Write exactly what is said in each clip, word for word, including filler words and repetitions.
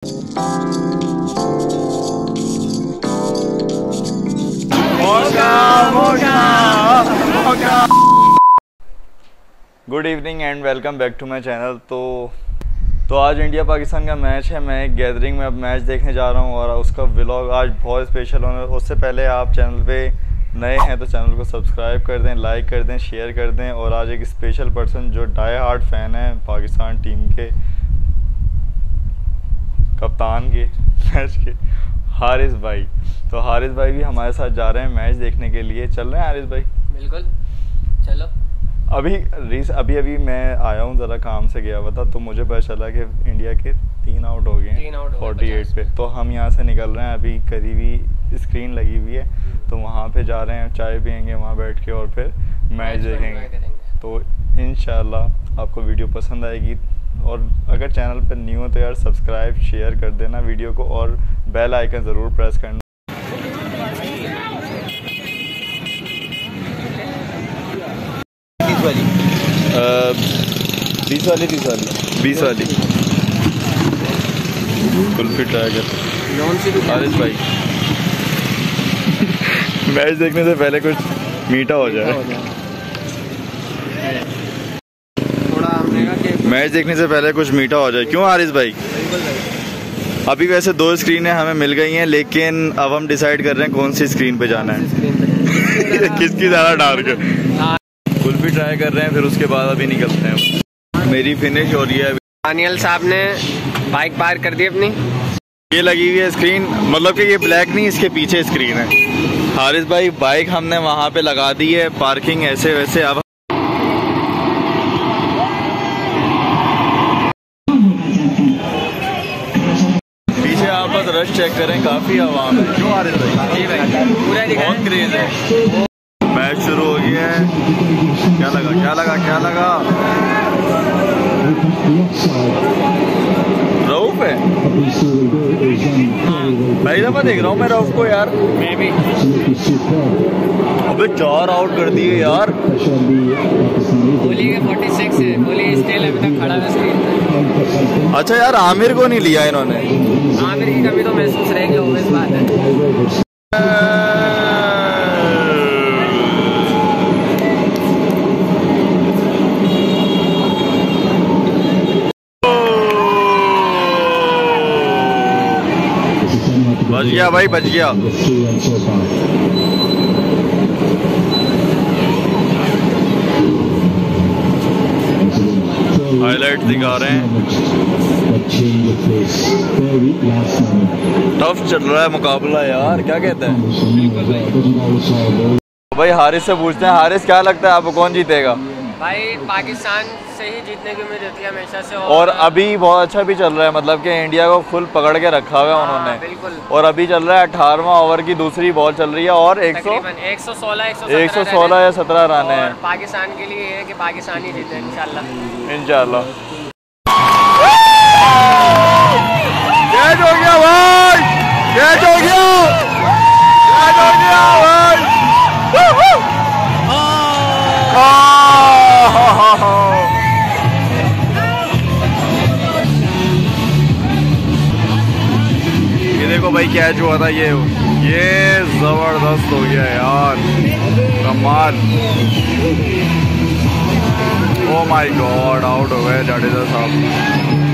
Good evening and welcome back to my channel. तो तो आज इंडिया पाकिस्तान का मैच है। मैं एक गैदरिंग में अब मैच देखने जा रहा हूँ और उसका व्लॉग आज बहुत स्पेशल होने। उससे पहले आप चैनल पे नए हैं तो चैनल को सब्सक्राइब कर दें, लाइक कर दें, शेयर कर दें। और आज एक स्पेशल पर्सन जो डाई हार्ड फ़ैन है पाकिस्तान टीम के कप्तान के मैच के, हारिस भाई। तो हारिस भाई भी हमारे साथ जा रहे हैं मैच देखने के लिए। चल रहे हैं हारिस भाई? बिल्कुल चलो। अभी रीस अभी अभी मैं आया हूँ, ज़रा काम से गया हुआ था तो मुझे पता चला कि इंडिया के तीन आउट हो गए हैं फोर्टी एट पे। तो हम यहाँ से निकल रहे हैं, अभी करीबी स्क्रीन लगी हुई है तो वहाँ पे जा रहे हैं, चाय पियेंगे वहाँ बैठ के और फिर मैच देखेंगे। तो इंशाल्लाह आपको वीडियो पसंद आएगी। और अगर चैनल पर न्यू हो तो यार सब्सक्राइब शेयर कर देना वीडियो को और बेल आइकन ज़रूर प्रेस करना। वाली बीस वाली बीस वाली बीस वाली कुल्फी ट्राई कर हारिस भाई। मैच देखने से पहले कुछ मीठा हो जाए। थोड़ा हमने कहा कि मैच देखने से पहले कुछ मीठा हो जाए। क्यों हारिस भाई? अभी वैसे दो स्क्रीनें हमें मिल गई हैं लेकिन अब हम डिसाइड कर रहे हैं कौन सी स्क्रीन पे जाना है। किसकी ज़्यादा डार्क है। कुल्फी ट्राई कर रहे हैं फिर उसके बाद अभी निकलते हैं। मेरी फिनिश हो रही है। दानियल साहब ने बाइक पार कर दी अपनी। ये लगी हुई है स्क्रीन, मतलब कि ये ब्लैक नहीं, इसके पीछे स्क्रीन है। हारिस भाई बाइक हमने वहाँ पे लगा दी है, पार्किंग ऐसे वैसे। अब पीछे आप बस रश चेक करें, काफी आवाम है। क्यों हारिस भाई? पूरा बहुत क्रेज है। मैच शुरू हो गया है। क्या लगा क्या लगा क्या लगा? रऊफ है? पहली दफा देख रहा हूँ मैं रऊफ को यार। मैं भी। अबे चार आउट कर दिए यार। कोहली के छियालीस है, कोहली स्टिल अभी तक खड़ा है स्क्रीन पे। अच्छा यार, आमिर को नहीं लिया इन्होंने। आमिर की कमी तो महसूस रहेगी, ओबवियस बात है। बच गया भाई, बच गया। हाईलाइट दिखा रहे हैं। टफ चल रहा है मुकाबला यार, क्या कहते हैं भाई? हारिस से पूछते हैं। हारिस क्या लगता है आपको कौन जीतेगा? भाई पाकिस्तान से ही जीतने की उम्मीद होती है हमेशा से। और, और अभी बहुत अच्छा भी चल रहा है, मतलब कि इंडिया को फुल पकड़ के रखा हुआ है उन्होंने। बिल्कुल। और अभी चल रहा है अठारहवां ओवर की दूसरी बॉल चल रही है और एक सौ एक सौ सोलह एक सौ सोलह या सत्रह रन है। पाकिस्तान के लिए है कि पाकिस्तान ही जीते इंशाल्लाह। इंशाल्लाह। कैच हो गया भाई, कैच हो गया, कैच हो गया भाई। ये देखो भाई कैच हुआ था, ये ये जबरदस्त हो गया यार, कमाल। ओ माय गॉड, आउट हो गए जाडेजा साहब।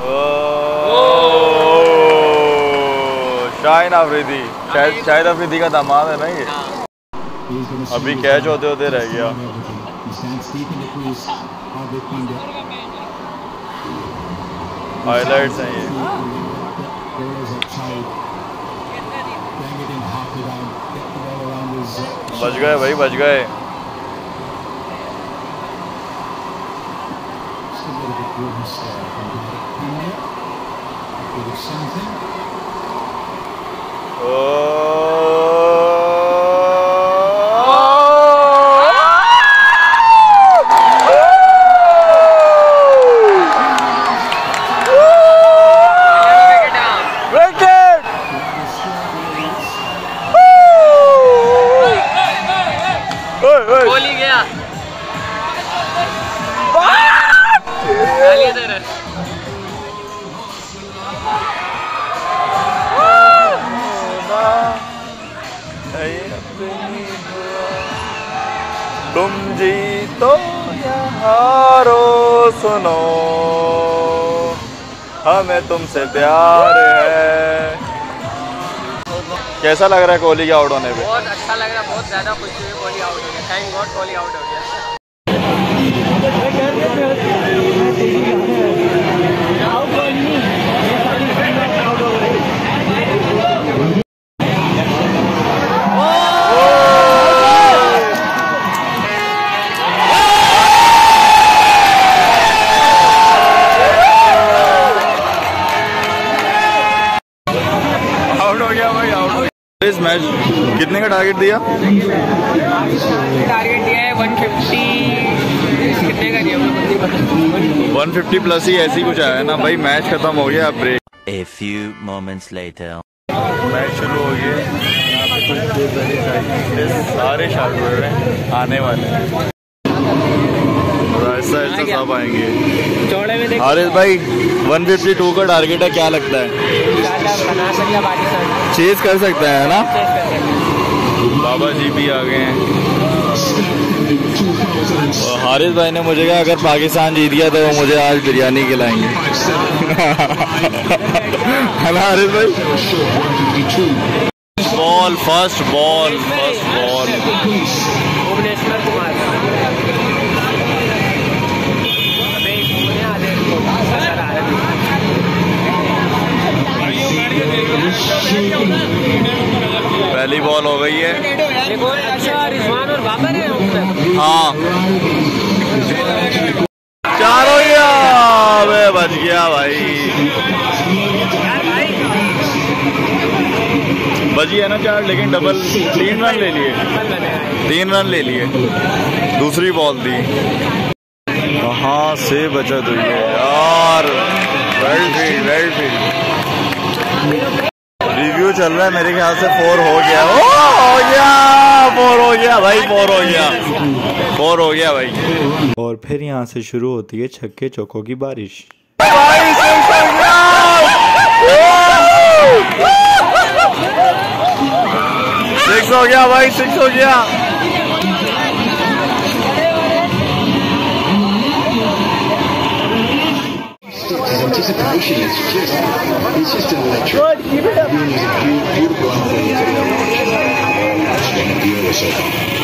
शाहिन अफरीदी, शायद शाहिद अफरीदी का दामाद है ना ये। अभी कैच होते होते रह गया। हाइलाइट्स हैं ये। बच गए भाई, बच गए। कोहली गया। जीतो या हारो सुनो, हमें तुमसे प्यार है। कैसा लग रहा है कोहली के आउट होने पे? बहुत अच्छा लग रहा है, बहुत ज़्यादा खुशी हुई कोहली आउट हो गया। थैंक गॉड कोहली आउट हो गया। इस मैच कितने का टारगेट दिया? टारगेट दिया है वन फिफ्टी, कितने का दिया वन फिफ्टी प्लस ही ऐसी कुछ आया ना भाई। मैच खत्म हो गया, break. A few moments later. Match शुरू हो गया, सारे शॉट पड़ रहे हैं, आने वाले हैं, ऐसा ऐसा सब आएंगे। हारिस भाई वन फिफ्टी टू का टारगेट है, क्या लगता है चेज कर सकते हैं ना? बाबा जी भी आ गए हैं। और हारिस भाई ने मुझे कहा अगर पाकिस्तान जीत गया तो वो मुझे आज बिरयानी खिलाएंगे। है ना हारिस भाई? Ball first ball first ball Bhuvneshwar Kumar. पहली बॉल हो गई है। अच्छा रिजवान और बाबर है। हाँ चार हो गया, वे बच गया भाई, बची है ना चार, लेकिन डबल तीन रन ले लिए, तीन रन ले लिए। दूसरी बॉल थी, कहाँ से बचत हुई है यार। Well field well field. Review चल रहा है, मेरे ख्याल से फोर हो गया। ओ हो गया, फोर हो गया भाई, फोर हो गया, फोर हो गया भाई। और फिर यहाँ से शुरू होती है छक्के चौकों की बारिश। सिक्स हो गया भाई, सिक्स हो गया। Anticipation is just, it's just an electric. Good, keep it up. It's a beautiful outfit today. I'm watching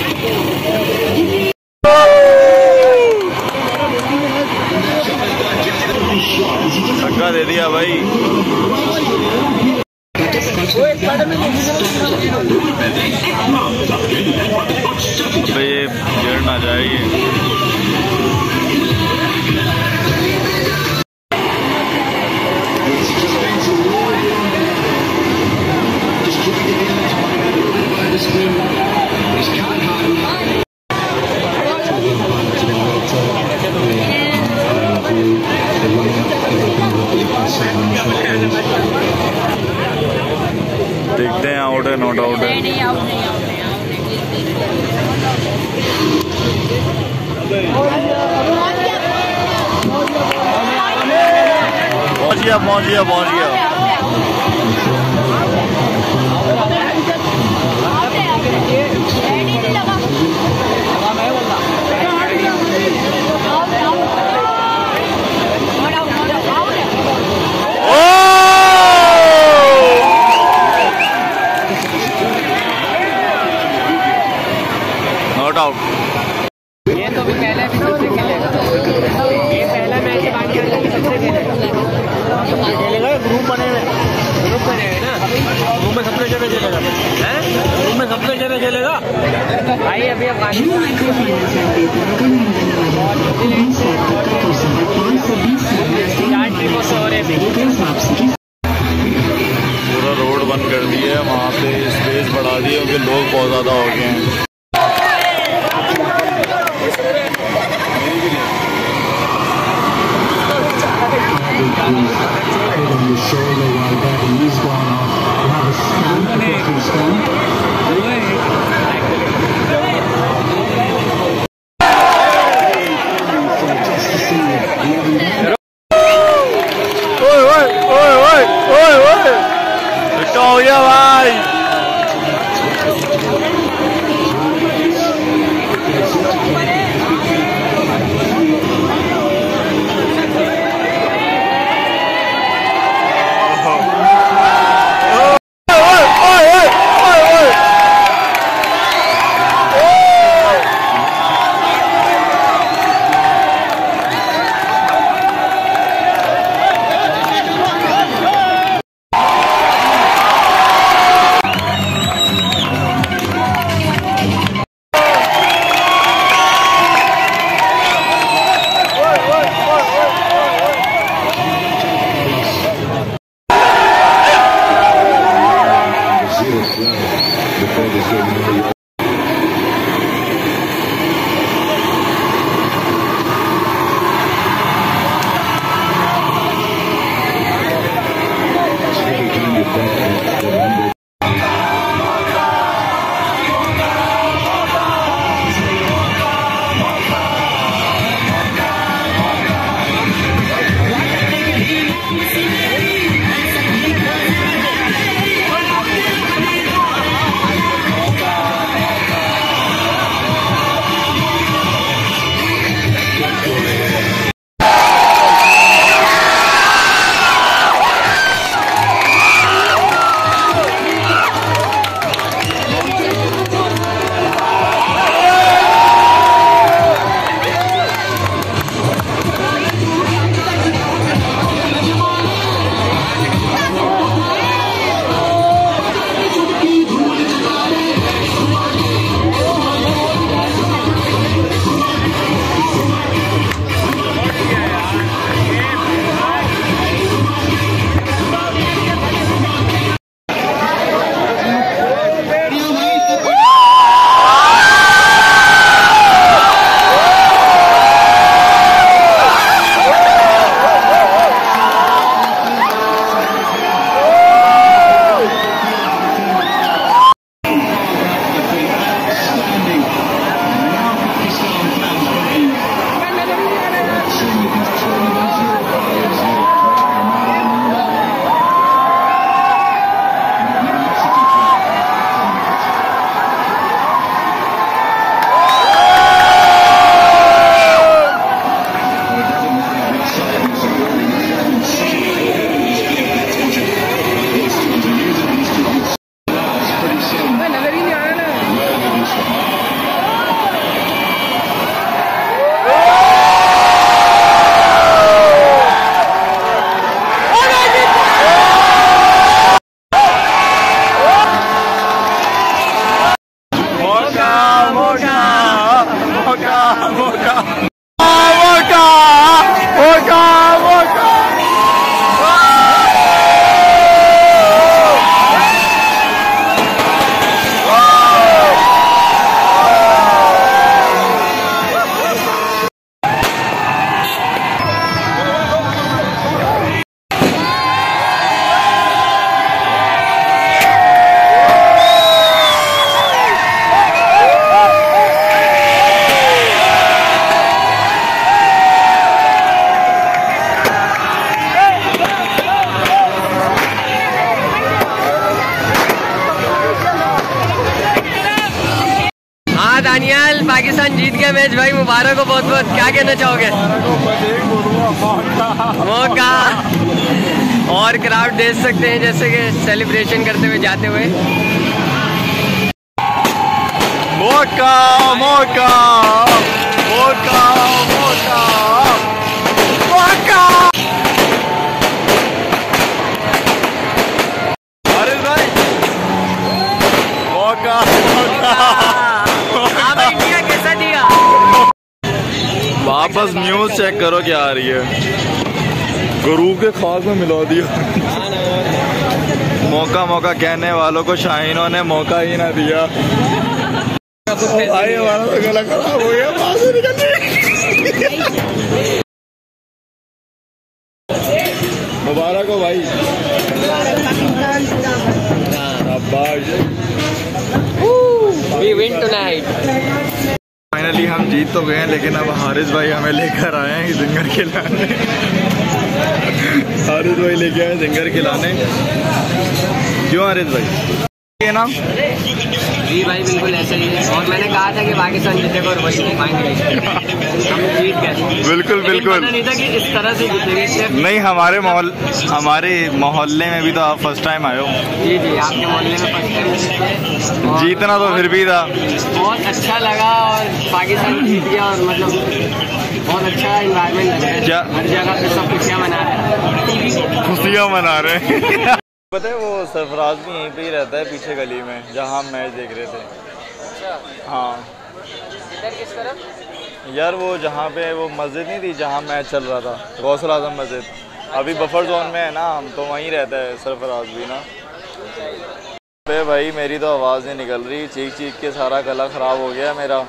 छक्का दे दिया भाई। अबे ये गिर ना जाएगी। देखते हैं आउट है नॉट आउट है। पहुंच गया पहुंच गया पहुंच गया। Not out. ये तो भी पहले भी सबसे खेलेगा, ये पहला मैच बाकी सबसे खेलेगा। ग्रुप बने हुए ग्रुप बने हुए ना, ग्रुप में सबसे जगह खेलेगा, ग्रुप में सबसे जगह खेलेगा भाई। अभी पूरा रोड बंद कर दिया है, वहाँ पे स्पेस बढ़ा दी है क्योंकि लोग बहुत ज़्यादा हो गए हैं। हो गया भाई। पाकिस्तान जीत गया मैच भाई, मुबारक हो बहुत बहुत। क्या कहना चाहोगे? मौका और क्राउड देख सकते हैं जैसे कि सेलिब्रेशन करते हुए जाते हुए। मौका मौका मौका मौका मौका। अरे भाई मौका मौका। हाँ भाई इंडिया कैसा दिया? वापस न्यूज़ चेक करो क्या आ रही है, गुरु के खास में मिला दिया। मौका मौका कहने वालों को शाहीनों ने मौका ही ना दिया। भाई हमारा तो गला खराब हो गया, बाहर से निकलने। मुबारक हो भाई। We win tonight. फाइनली हम जीत तो गए हैं, लेकिन अब हारिस भाई हमें लेकर आए हैं जिंगर खिलाने। हारिस भाई लेके आए जिंगर खिलाने। क्यों हारिस भाई? ये ना जी भाई बिल्कुल ऐसा ही है, और मैंने कहा था कि पाकिस्तान जीतेगा और वही फाइनली हम जीत गए। बिल्कुल बिल्कुल नहीं था कि इस तरह से जीतेंगे। नहीं, हमारे मोहल हमारे मोहल्ले में भी तो आप फर्स्ट टाइम आए हो। जी जी आपके मोहल्ले में फर्स्ट टाइम जीतना तो फिर भी था। बहुत अच्छा लगा और पाकिस्तान जीत गया और मतलब बहुत अच्छा इन्वायरमेंट लगा है। क्या हर जगह पे सब खुशियाँ मना रहे हैं। खुशियाँ मना रहे हैं। पता है वो सरफराज भी यहीं पे ही रहता है, पीछे गली में, जहाँ हम मैच देख रहे थे। अच्छा हाँ इधर किस तरफ? यार वो जहाँ पे वो मस्जिद नहीं थी जहाँ मैच चल रहा था, गौसल आजम मस्जिद, अभी बफर जोन में है ना हम, तो वहीं रहता है सरफराज भी ना। पे भाई मेरी तो आवाज़ नहीं निकल रही, चीख चीख के सारा गला ख़राब हो गया मेरा।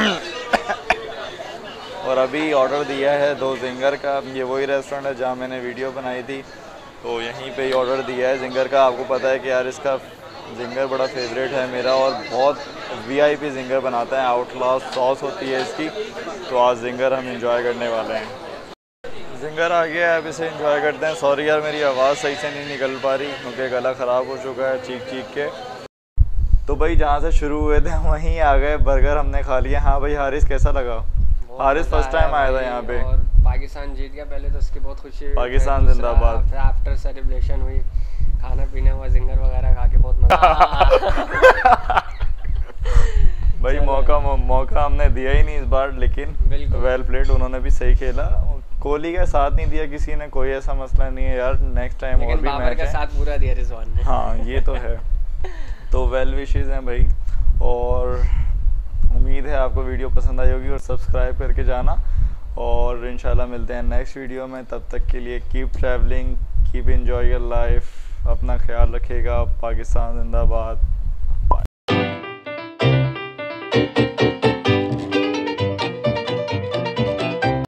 और अभी ऑर्डर दिया है दो जिंगर का। ये वही रेस्टोरेंट है जहाँ मैंने वीडियो बनाई थी, तो यहीं पे ही ऑर्डर दिया है जिंगर का। आपको पता है कि यार इसका जिंगर बड़ा फेवरेट है मेरा, और बहुत वीआईपी जिंगर बनाता है, आउटलास्ट सॉस होती है इसकी। तो आज जिंगर हम एंजॉय करने वाले हैं। जिंगर आ गया है, अब इसे एंजॉय करते हैं। सॉरी यार मेरी आवाज़ सही से नहीं निकल पा रही क्योंकि गला ख़राब हो चुका है चीख चीख के। तो भाई जहाँ से शुरू हुए थे वहीं आ गए, बर्गर हमने खा लिया। हाँ भाई हारिस कैसा लगा? हारिस फर्स्ट टाइम आया था यहाँ पे। पाकिस्तान जीत गया पहले तो उसकी बहुत खुशी हुई। पाकिस्तान जिंदाबाद। फिर आफ्टर सेलिब्रेशन हुई, खाना पीना हुआ, जिंगर वगैरह खा के बहुत मजा आया। भाई मौका मौका हमने दिया ही नहीं इस बार, लेकिन वेल प्लेड, उन्होंने भी सही खेला। कोहली का साथ नहीं दिया किसी ने, कोई ऐसा मसला नहीं है यार, नेक्स्ट टाइम और भी मैच है। साथ पूरा दिया रिजवान ने। हाँ ये तो है। तो वेल विशेस हैं भाई, और उम्मीद है आपको वीडियो पसंद आई होगी, और सब्सक्राइब करके जाना। और इंशाल्लाह मिलते हैं नेक्स्ट वीडियो में। तब तक के लिए keep travelling, keep enjoy your life, अपना ख्याल रखिएगा। पाकिस्तान जिंदाबाद।